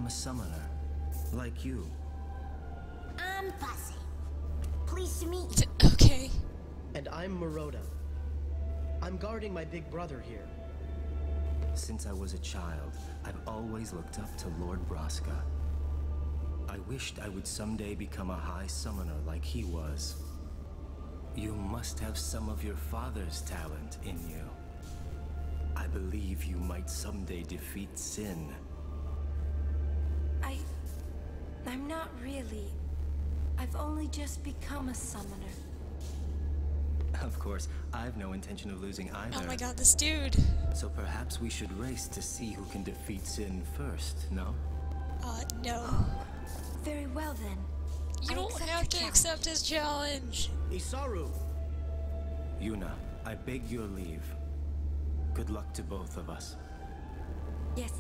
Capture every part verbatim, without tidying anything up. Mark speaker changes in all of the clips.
Speaker 1: I'm a summoner, like you.
Speaker 2: I'm Bussy. Pleased to meet you.
Speaker 3: Okay.
Speaker 4: And I'm Maroda. I'm guarding my big brother here.
Speaker 1: Since I was a child, I've always looked up to Lord Braska. I wished I would someday become a high summoner like he was. You must have some of your father's talent in you. I believe you might someday defeat Sin.
Speaker 5: I... I'm not really. I've only just become a summoner.
Speaker 1: Of course, I've no intention of losing either.
Speaker 3: Oh my god, this dude.
Speaker 1: So perhaps we should race to see who can defeat Sin first, no?
Speaker 3: Uh, no.
Speaker 5: Very well then.
Speaker 3: You
Speaker 5: I
Speaker 3: don't
Speaker 5: accept
Speaker 3: have
Speaker 5: your
Speaker 3: to
Speaker 5: challenge.
Speaker 3: accept his challenge.
Speaker 4: Isaru!
Speaker 1: Yuna, I beg your leave. Good luck to both of us.
Speaker 5: Yes.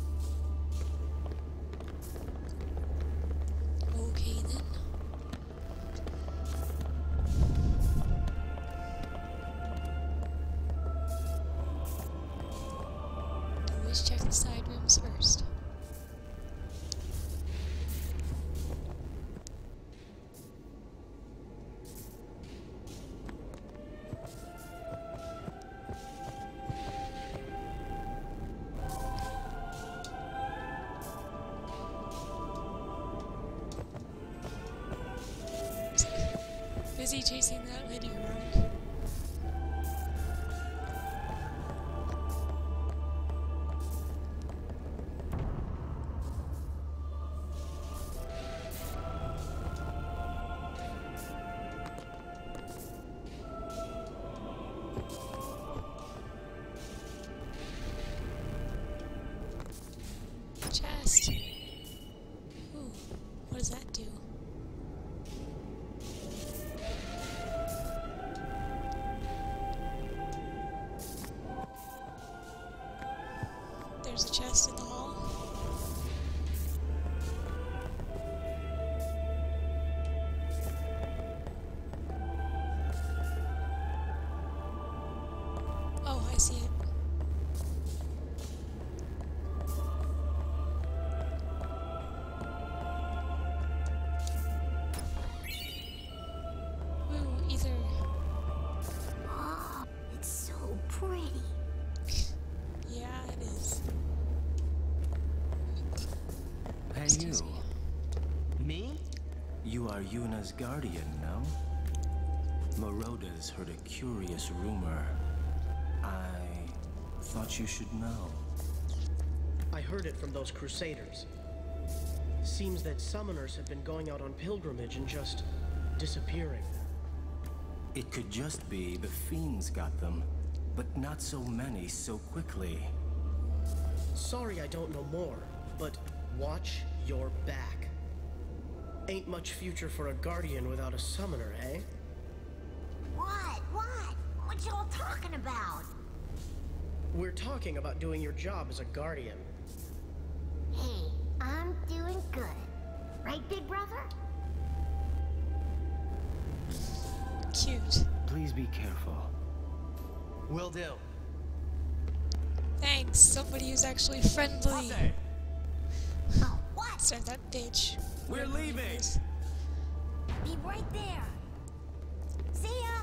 Speaker 3: Okay then. Always check the side rooms first. Busy chasing that lady around. Chest. Ooh, what does that do? There's a chest in the hall. Oh, I see it. Ooh, either.
Speaker 2: Oh, it's so pretty.
Speaker 3: Yeah, it is.
Speaker 1: Hey
Speaker 3: Excuse
Speaker 1: you.
Speaker 3: me.
Speaker 4: Me?
Speaker 1: You are Yuna's guardian, no? Maroda's heard a curious rumor. I thought you should know.
Speaker 4: I heard it from those crusaders. Seems that summoners have been going out on pilgrimage and just disappearing.
Speaker 1: It could just be the fiends got them, but not so many so quickly.
Speaker 4: Sorry I don't know more, but watch your back. Ain't much future for a guardian without a summoner, eh?
Speaker 2: What? What? What y'all talking about?
Speaker 4: We're talking about doing your job as a guardian.
Speaker 2: Hey, I'm doing good. Right, big brother?
Speaker 3: Cute.
Speaker 1: Please be careful.
Speaker 4: Will do.
Speaker 3: Thanks, somebody who's actually friendly.
Speaker 2: Oh, what?
Speaker 3: Start that bitch.
Speaker 1: We're
Speaker 3: Whatever her name
Speaker 1: leaving.
Speaker 3: is.
Speaker 2: Be right there. See ya.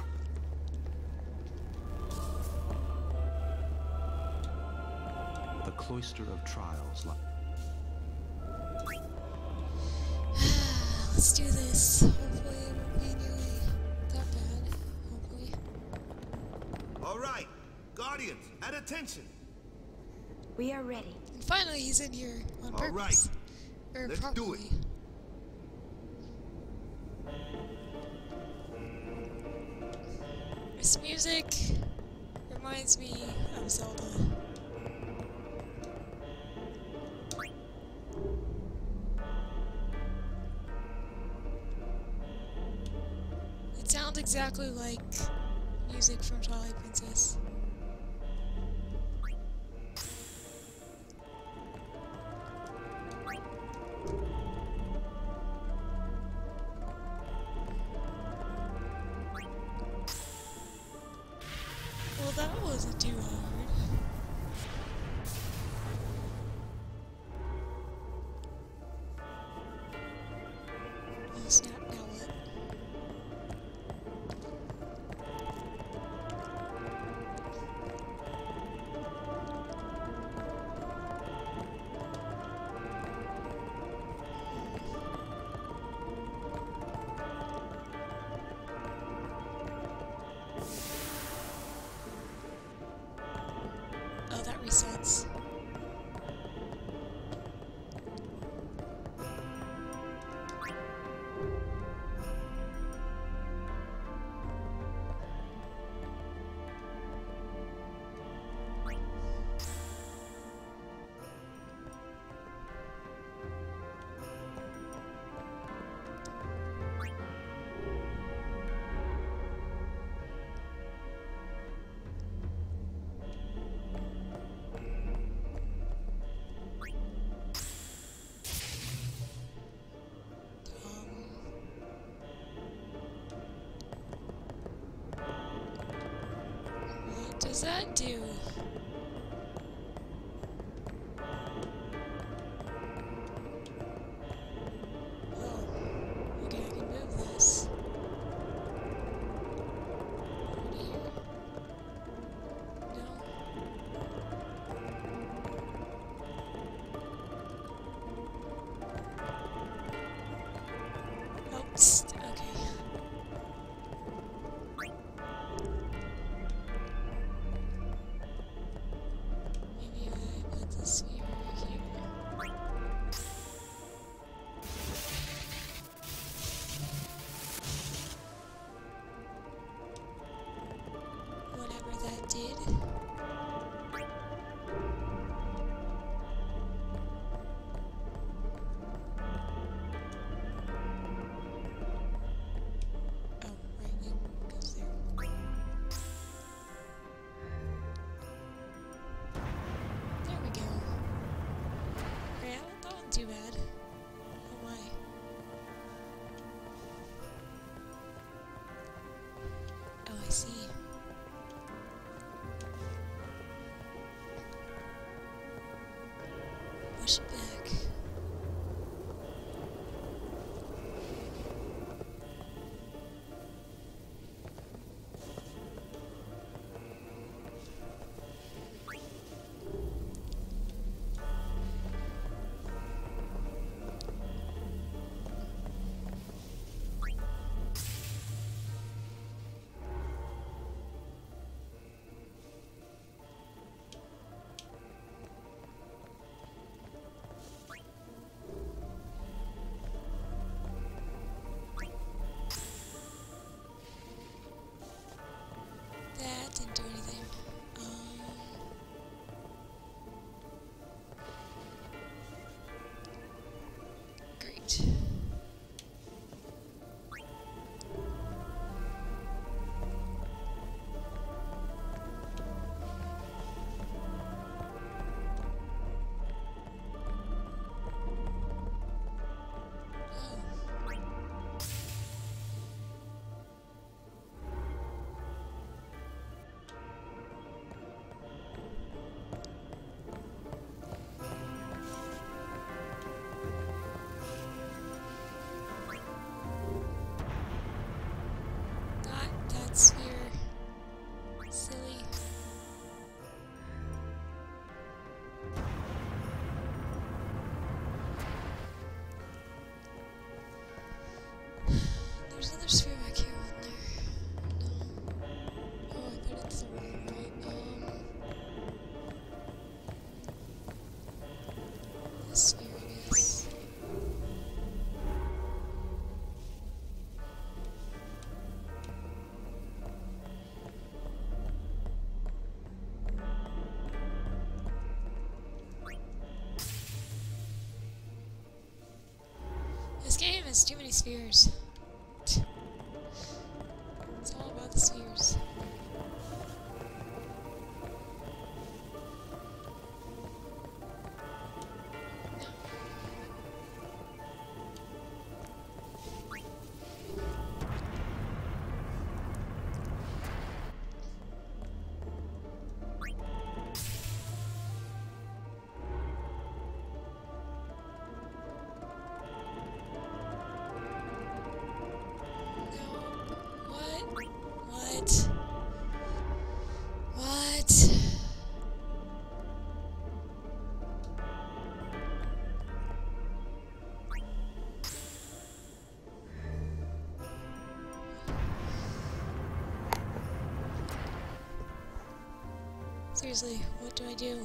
Speaker 6: The Cloister of Trials.
Speaker 3: Let's do this. Hopefully it won't be nearly that bad. Hopefully.
Speaker 7: All right, Guardians, at attention.
Speaker 5: We are ready.
Speaker 3: And finally he's in here on
Speaker 7: All
Speaker 3: purpose.
Speaker 7: right,
Speaker 3: Or
Speaker 7: let's do
Speaker 3: properly.
Speaker 7: it.
Speaker 3: This music reminds me of Zelda. It sounds exactly like music from Twilight Princess. Well, that wasn't too hard. sense. What does that do? Oh, okay, I can move this. Over here. No. Oh, st- okay. Maybe I put the sphere here. Whatever that did. Oh, right wing goes there. There we go. Okay, that wasn't too bad. Oh my. Oh, I see. Push it back. That didn't do anything. Um, great. Oh. Not that sphere. Silly. There's another sphere back here, wasn't there? No. Oh, I put it to the wrong right. Um. This sphere, I guess. This game has too many spheres. It's all about the spheres. Seriously, what do I do?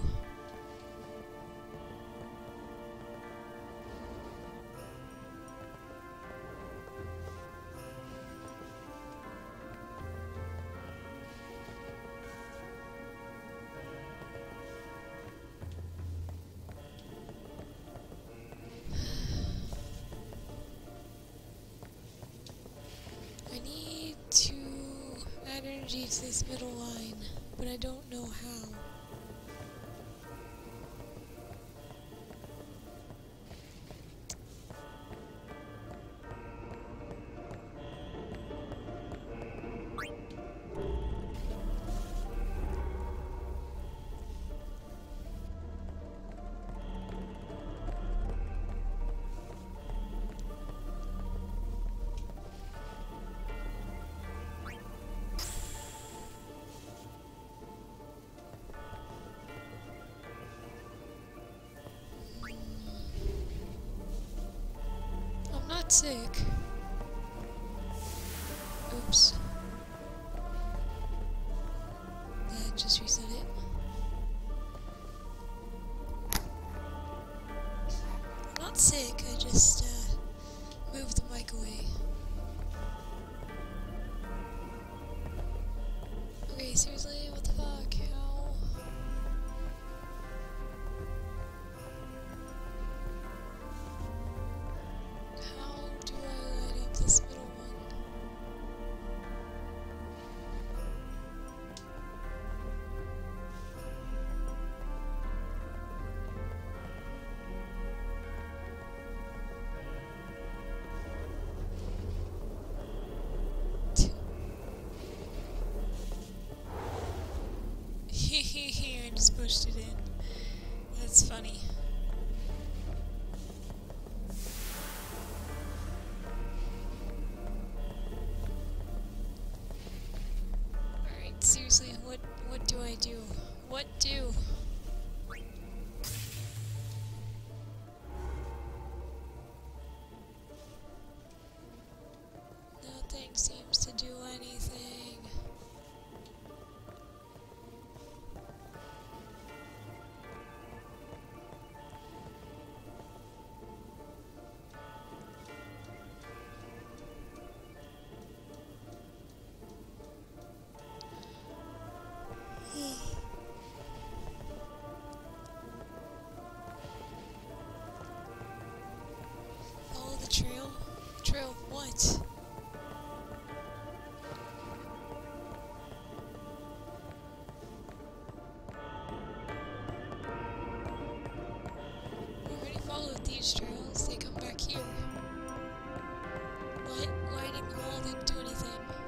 Speaker 3: I need to add energy to this middle line, but I don't know how. Sick. Oops. That just reset it. I'm not sick, I just uh, moved the mic away. Okay, seriously, what the fuck? How? This middle one. I just pushed it in. That's funny. Seriously, what what do I do? What do? Nothing seems to do anything. Follow the trail? Trail of what? We already followed these trails, they come back here. But lighting them all didn't do anything.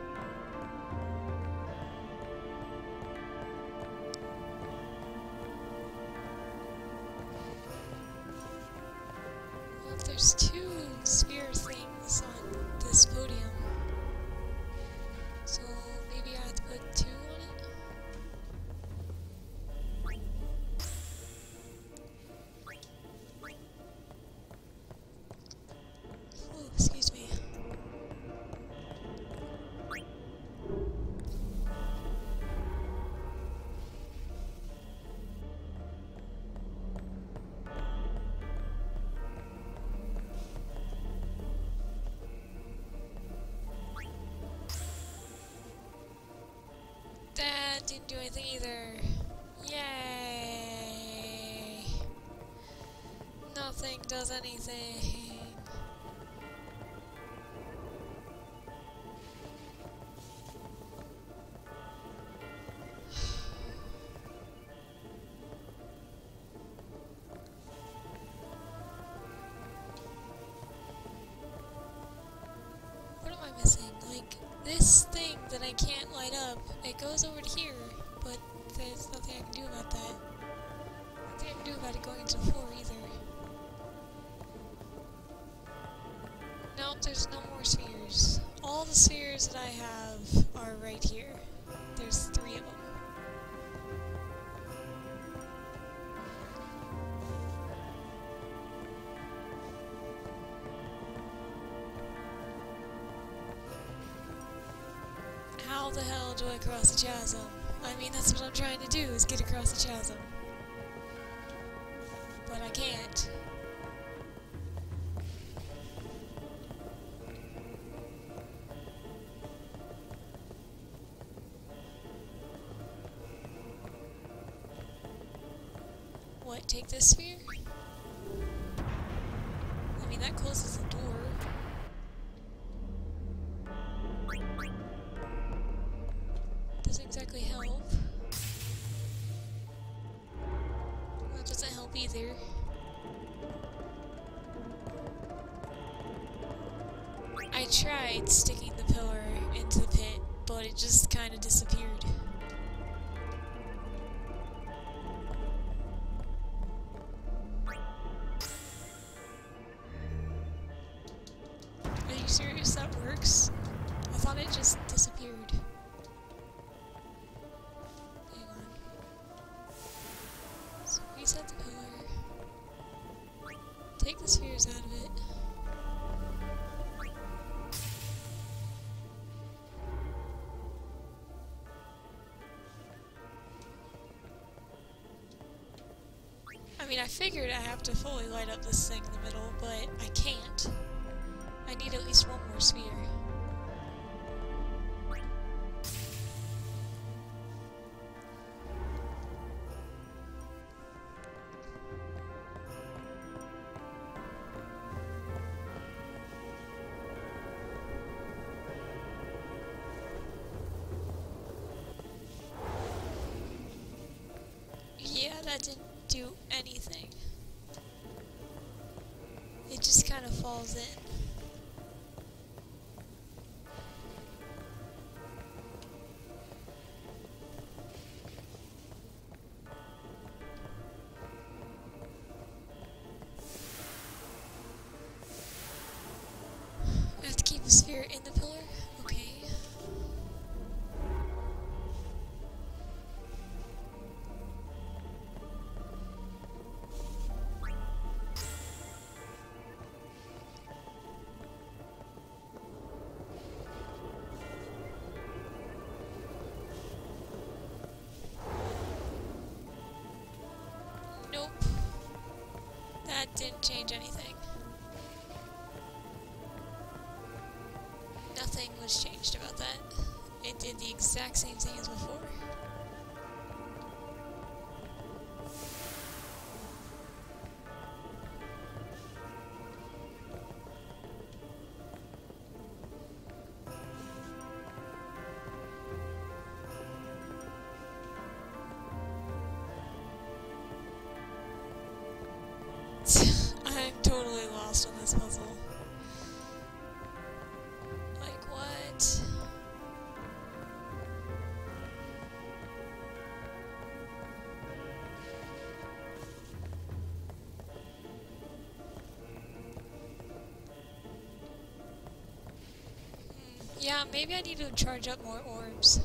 Speaker 3: Well, there's two sphere things on this podium. So maybe I have to put two on it? Oh, excuse me. That didn't do anything either. Yay! Nothing does anything. What am I missing? Like, this thing that I can't light up, it goes over to here, but there's nothing I can do about that. Nothing I can do about it going into the floor either. Nope, there's no more spheres. All the spheres that I have are right here. There's three of them. How the hell do I cross the chasm? I mean, that's what I'm trying to do, is get across the chasm. But I can't. What, take this sphere? I mean, that closes the door. Doesn't exactly help. That doesn't help either. I tried sticking the pillar into the pit, but it just kind of disappeared. Are you serious? That works? I thought it just disappeared. Hang on. So reset the pillar. Take the spheres out of it. I mean, I figured I have to fully light up this thing in the middle, but I can't. I need at least one more sphere. Yeah, that didn't do anything. It just kind of falls in. I have to keep the sphere in the pillar? Okay. Nope. That didn't change anything. Nothing was changed about that. It did the exact same thing as before. I'm totally lost on this puzzle. Like, what? Hmm, yeah, maybe I need to charge up more orbs.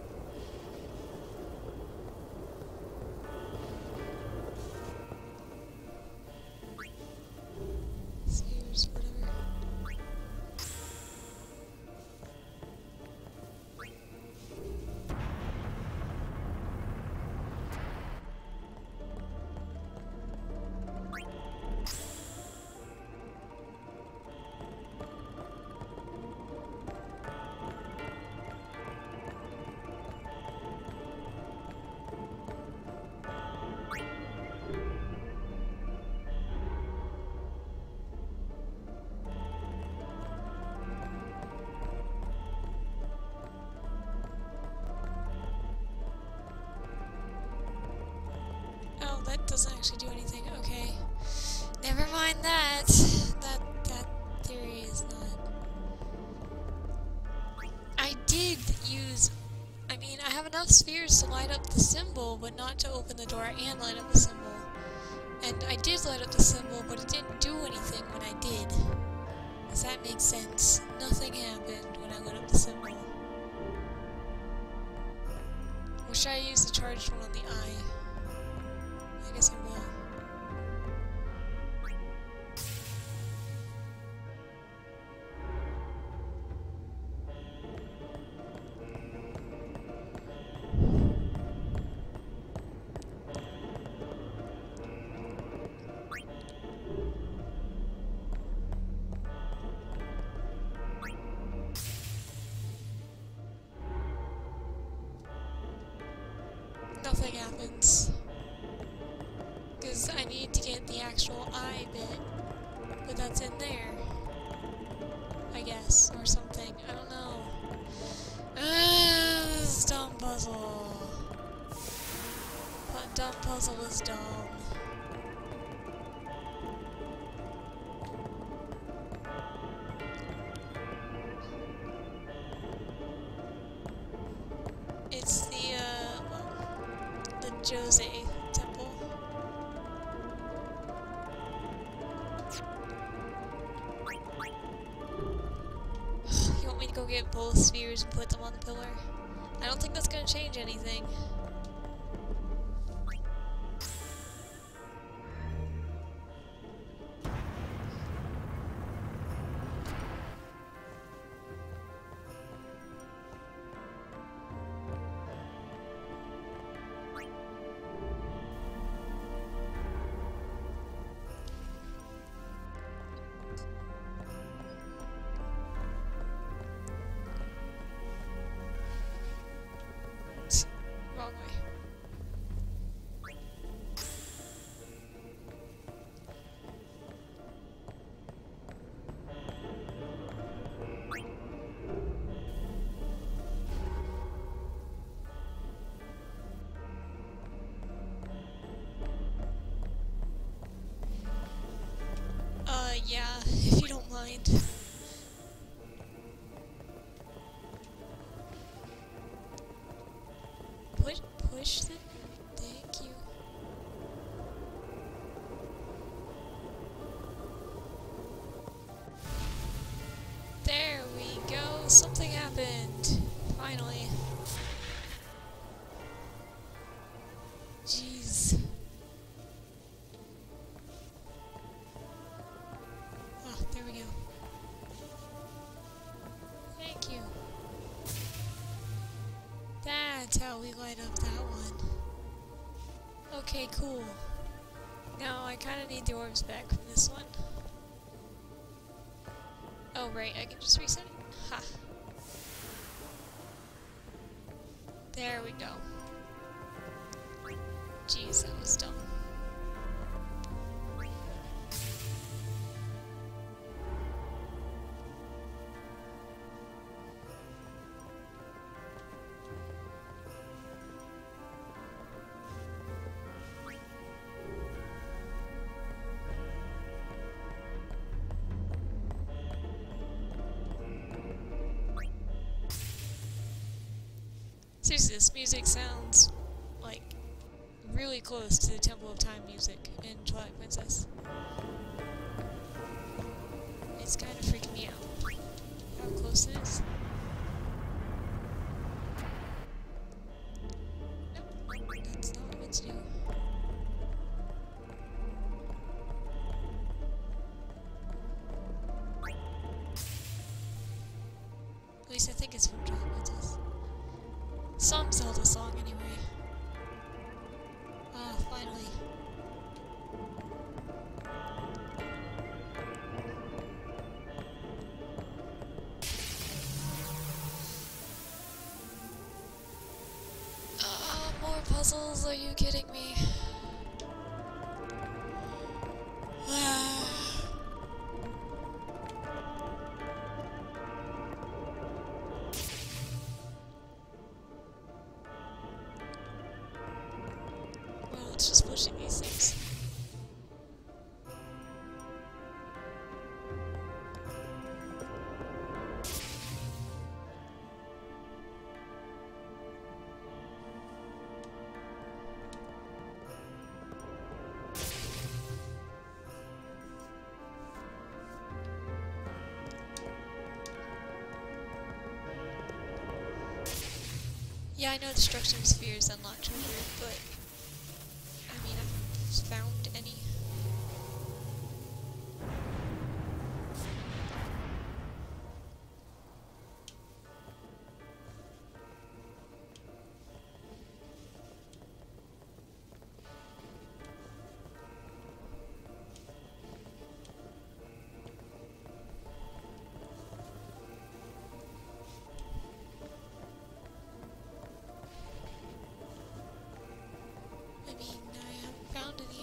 Speaker 3: Spheres, whatever. Oh, that doesn't actually do anything. Okay. Never mind that. That that theory is not. I did use. I mean, I have enough spheres to light up the symbol, but not to open the door and light up the symbol. And I did light up the symbol, but it didn't do anything when I did. Does that make sense? Nothing happened when I lit up the symbol. Or should I use the charged one on the eye? I guess I will. nothing happens. Because I need to get the actual eye bit, but that's in there. I guess, or something. I don't know. Ah, this dumb puzzle. That dumb puzzle is dumb. It's the, uh, well, the Jose temple. You want me to go get both spheres and put them on the pillar? I don't think that's gonna change anything. Wrong way. Uh, yeah, if you don't mind. Push, push the. Thank you. There we go. Something happened. Finally. Jeez. Ah, there we go. Thank you. That's how we light up that one. Okay, cool. Now I kind of need the orbs back from this one. Oh, right, I can just reset it. Ha. There we go. Jeez, that was dumb. Seriously, this music sounds like really close to the Temple of Time music in Twilight Princess. It's kind of freaking me out how close it is. Nope, that's not what I meant to do. At least I think it's from Twilight Princess. Some Zelda song, anyway. Ah, finally. Ah, more puzzles, are you kidding me? Ah. Well, it's just pushing these things. Yeah, I know destruction of spheres unlock treasure, but I mean, I've found any.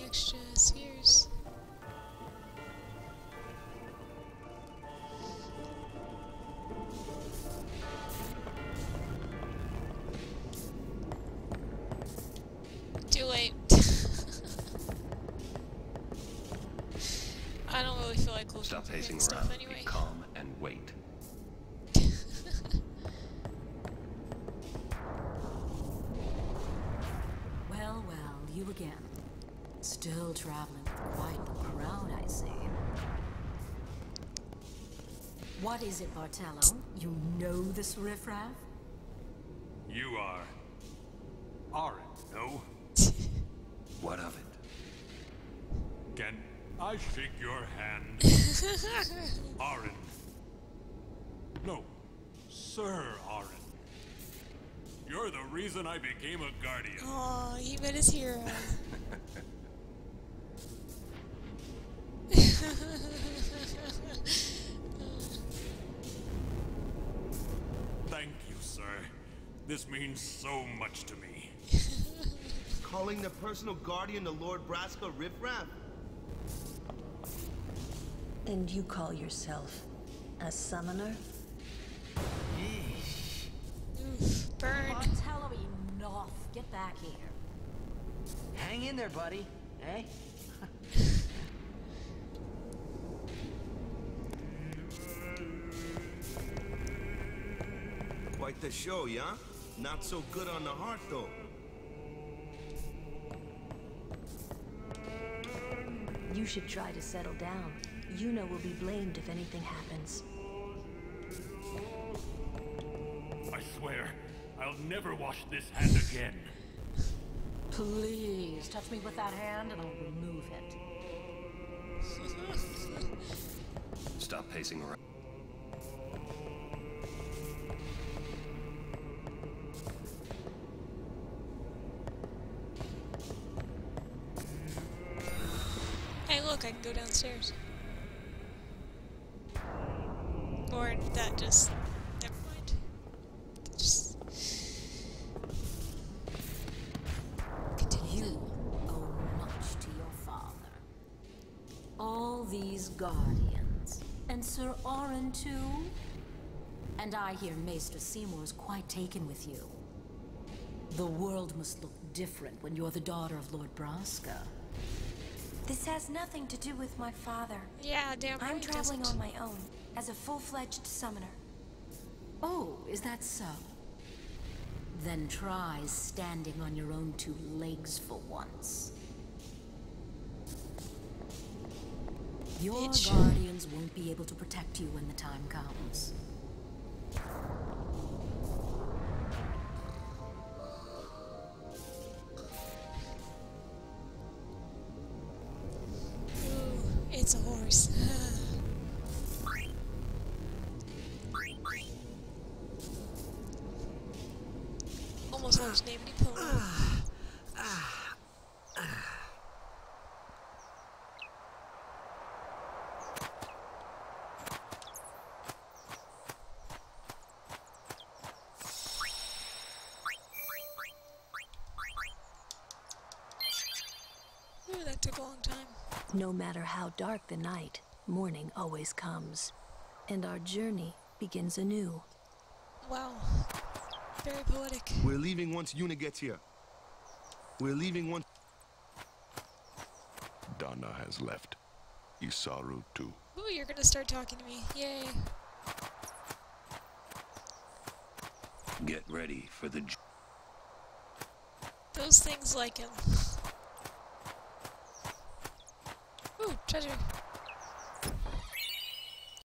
Speaker 3: extra spheres. Too late. I don't really feel like looking
Speaker 6: Stop
Speaker 3: for
Speaker 6: pacing
Speaker 3: hidden stuff
Speaker 6: around.
Speaker 3: anyway.
Speaker 6: Be calm and wait.
Speaker 8: Well, well, you again. Still traveling with quite the crowd, I see. What is it, Bartello? You know this riffraff?
Speaker 9: You are... Orig, no?
Speaker 6: What of it?
Speaker 9: Can I shake your hand? Orin. No, Sir Orin. You're the reason I became a guardian.
Speaker 3: Aw, he met his hero.
Speaker 9: Thank you, sir. This means so much to me.
Speaker 7: Calling the personal guardian to Lord Braska riffraff?
Speaker 5: And you call yourself a summoner?
Speaker 3: Oof, burn.
Speaker 8: Bartello, enough. Get back here.
Speaker 10: Hang in there, buddy. Eh?
Speaker 7: Quite the show, yeah? Not so good on the heart, though.
Speaker 5: You should try to settle down. Yuna will be blamed if anything happens.
Speaker 9: I swear, I'll never wash this hand again.
Speaker 8: Please, touch me with that hand and I'll remove it.
Speaker 6: Stop pacing around.
Speaker 3: Hey, look, I can go downstairs. Or that just... Never mind. Just... Continue.
Speaker 8: You owe much to your father. All these guardians. And Sir Orin too? And I hear Maester Seymour's quite taken with you. The world must look different when you're the daughter of Lord Braska.
Speaker 5: This has nothing to do with my father.
Speaker 3: Yeah, damn right
Speaker 5: I'm
Speaker 3: it
Speaker 5: traveling
Speaker 3: doesn't.
Speaker 5: on my own, as a full-fledged summoner.
Speaker 8: Oh, is that so? Then try standing on your own two legs for once. Your
Speaker 3: Bitch.
Speaker 8: guardians won't be able to protect you when the time comes.
Speaker 3: Ooh, it's a horse. Almost horse named me Pony. Ooh, that took a long time.
Speaker 5: No matter how dark the night, morning always comes. And our journey begins anew.
Speaker 3: Wow. Very poetic.
Speaker 7: We're leaving once Yuna gets here. We're leaving once...
Speaker 11: Donna has left. Isaru too.
Speaker 3: Ooh, you're gonna start talking to me. Yay.
Speaker 6: Get ready for the... j-
Speaker 3: Those things like him. Ooh, treasure.